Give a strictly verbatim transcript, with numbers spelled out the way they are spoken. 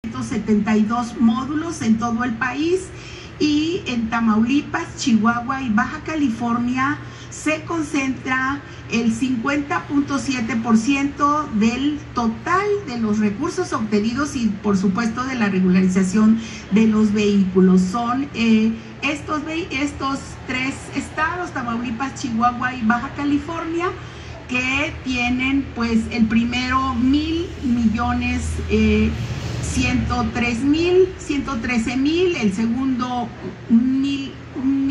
setenta y dos módulos en todo el país, y en Tamaulipas, Chihuahua y Baja California se concentra el cincuenta punto siete por ciento del total de los recursos obtenidos y por supuesto de la regularización de los vehículos. Son eh, estos, estos tres estados, Tamaulipas, Chihuahua y Baja California, que tienen pues el primero mil millones eh, ciento tres mil, ciento trece mil, el segundo mil